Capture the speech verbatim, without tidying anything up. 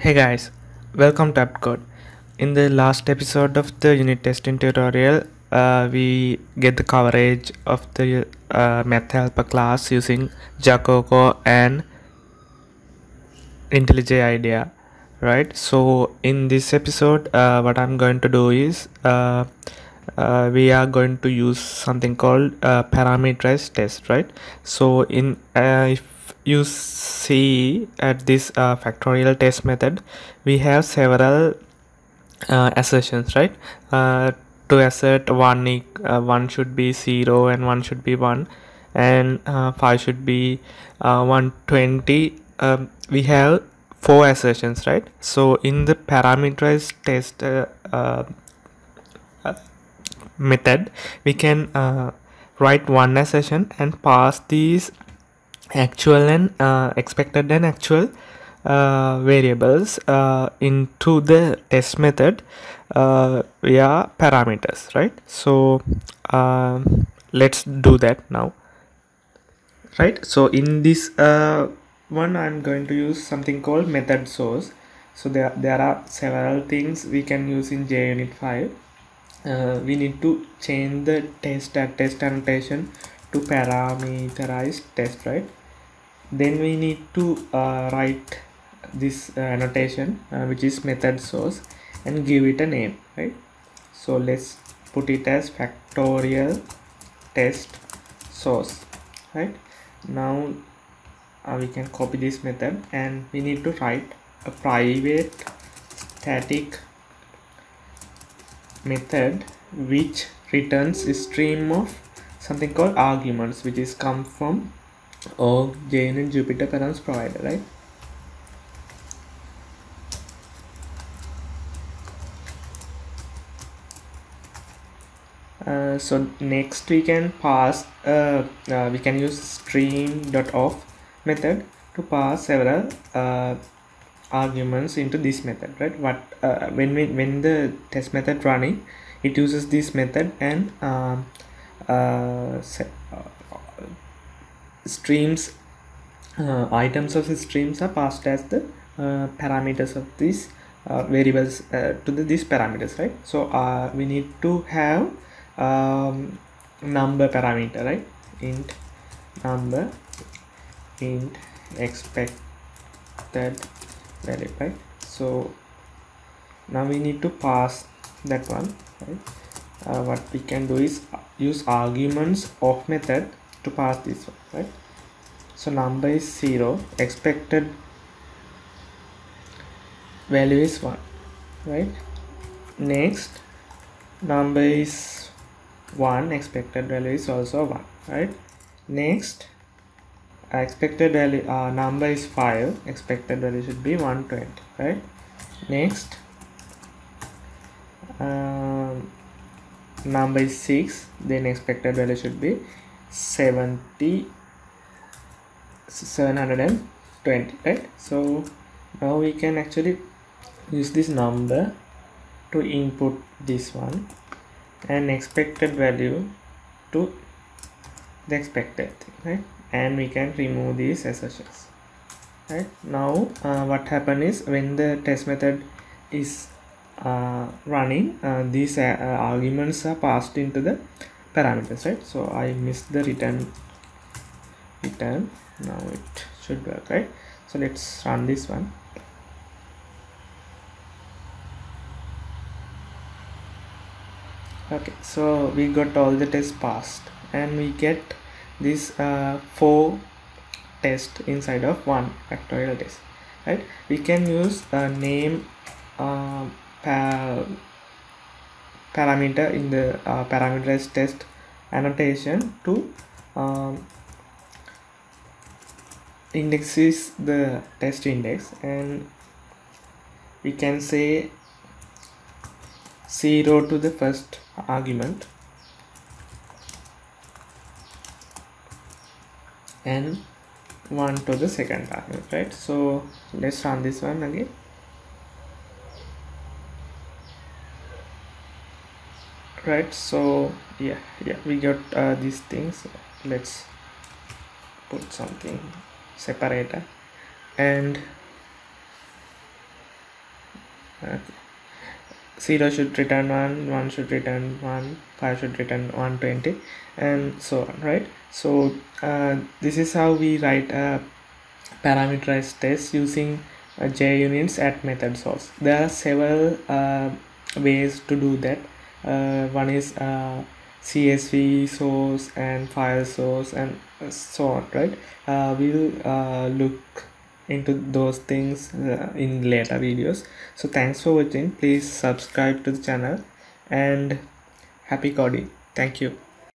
Hey guys, welcome to AppCode. In the last episode of the unit testing tutorial, uh, we get the coverage of the uh, Math Helper class using Jacoco and IntelliJ IDEA, right? So in this episode, uh, what I'm going to do is uh, uh, we are going to use something called uh, parameterized test, right? So in uh, if you see at this uh, factorial test method, we have several uh, assertions, right? uh, to assert one e- uh, one should be zero and one should be one, and uh, five should be uh, one hundred twenty. Um, we have four assertions, right? So in the parameterized test uh, uh, uh, method, we can uh, write one assertion and pass these actual and uh, expected and actual uh, variables uh, into the test method uh, via parameters, right? So um, let's do that now, right? So in this uh, one I'm going to use something called method source. So there, there are several things we can use in JUnit five. Uh, we need to change the test at test annotation to parameterized test, right? Then we need to uh, write this uh, annotation uh, which is method source and give it a name, right? So let's put it as factorial test source, right? Now uh, we can copy this method and we need to write a private static method which returns a stream of something called arguments, which is come from or JUnit Jupyter params provider, right? Uh, so next we can pass uh, uh, we can use stream.off method to pass several uh, arguments into this method, right? What uh, when we when the test method running, it uses this method and um, uh, set, uh, streams uh, items of the streams are passed as the uh, parameters of these uh, variables uh, to the, these parameters, right? So uh, we need to have um, number parameter, right? Int number, int expected value, right? So now we need to pass that one, right? Uh, what we can do is use arguments of method to pass this one, right? So number is zero, expected value is one, right? Next, number is one, expected value is also one, right? Next, expected value uh, number is five, expected value should be one hundred twenty, right? Next, um, number is six, then expected value should be seventy seven hundred twenty, right? So now we can actually use this number to input this one and expected value to the expected thing, right? And we can remove these assertions, right? Now uh, what happen is when the test method is uh, running, uh, these uh, arguments are passed into the parameters, right? So I missed the return return. Now it should work, right? So let's run this one. Okay, so we got all the tests passed and we get this uh, four tests inside of one factorial test, right? We can use a name uh, par parameter in the uh, parameterized test annotation to um, indexes the test index, and we can say zero to the first argument and one to the second argument, right? So let's run this one again. Right, so yeah yeah we got uh, these things. Let's put something separator and Okay. zero should return one, one should return one, five should return one twenty, and so on, right? So uh, this is how we write a parameterized test using uh, JUnits at method source. There are several uh, ways to do that. Uh, one is uh, C S V source and file source and so on, right? Uh, we'll uh, look into those things uh, in later videos. So thanks for watching. Please subscribe to the channel and happy coding. Thank you.